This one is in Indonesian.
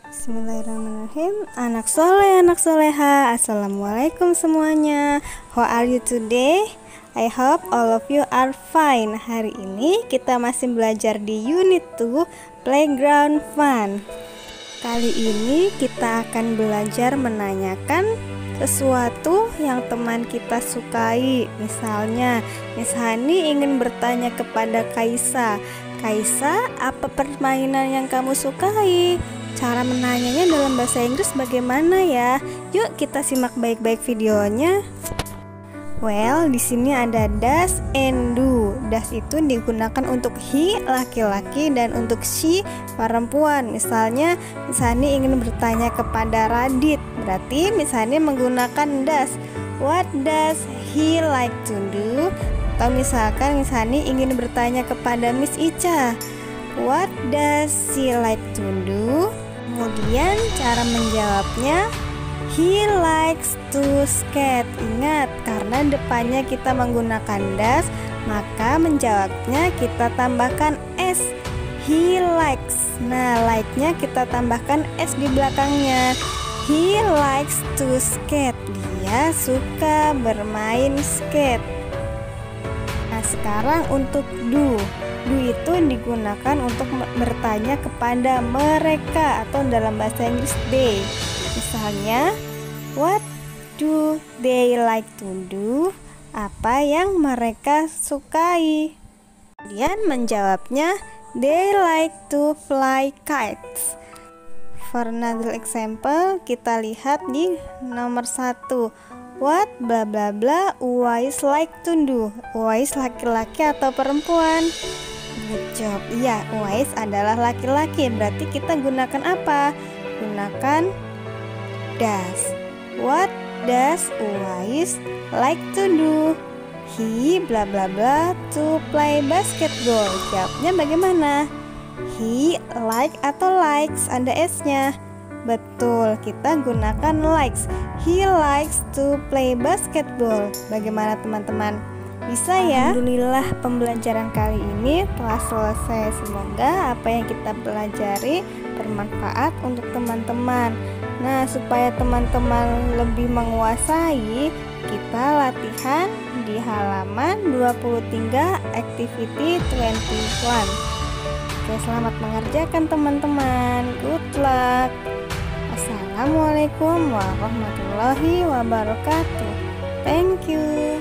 Bismillahirrahmanirrahim. Anak soleh, anak soleha, assalamualaikum semuanya. How are you today? I hope all of you are fine. Hari ini kita masih belajar di unit 2 Playground Fun. Kali ini kita akan belajar menanyakan sesuatu yang teman kita sukai. Misalnya, Miss Hani ingin bertanya kepada Kaisa, Kaisa, apa permainan yang kamu sukai? Cara menanyanya dalam bahasa Inggris bagaimana ya? Yuk kita simak baik-baik videonya. Well, di sini ada does and do. Does itu digunakan untuk he, laki-laki, dan untuk she, perempuan. Misalnya, Miss Hani ingin bertanya kepada Radit, berarti Miss Hani menggunakan does. What does he like to do? Atau misalkan Miss Hani ingin bertanya kepada Miss Ica, what does she like to do? Kemudian cara menjawabnya, he likes to skate. Ingat, karena depannya kita menggunakan does, maka menjawabnya kita tambahkan s. He likes. Nah, like-nya kita tambahkan s di belakangnya. He likes to skate. Dia suka bermain skate. Nah, sekarang untuk do. Do itu digunakan untuk bertanya kepada mereka atau dalam bahasa Inggris they. Misalnya, what do they like to do? Apa yang mereka sukai? Kemudian menjawabnya, they like to fly kites. For another example, kita lihat di nomor 1. What bla bla bla Uwais like to do? Uwais laki-laki atau perempuan? Good job. Iya, Uwais adalah laki-laki. Berarti kita gunakan apa? Gunakan does. What does Uwais like to do? He bla bla bla to play basketball. Jawabnya bagaimana? He like atau likes? Ada s-nya. Betul, kita gunakan likes. He likes to play basketball. Bagaimana teman-teman? Bisa ya? Alhamdulillah, pembelajaran kali ini telah selesai. Semoga apa yang kita pelajari bermanfaat untuk teman-teman. Nah, supaya teman-teman lebih menguasai, kita latihan di halaman 23 activity 21. Oke, selamat mengerjakan teman-teman. Good luck. Assalamualaikum warahmatullahi wabarakatuh. Thank you.